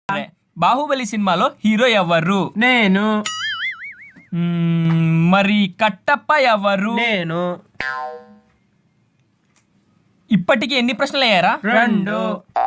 బాహుబలి సినిమాలో హీరో ఎవరు? నేను. మరి కట్టప్ప ఎవరు? నేను. ఇప్పటికి ఎన్ని ప్రశ్నలు అయ్యారా? 2.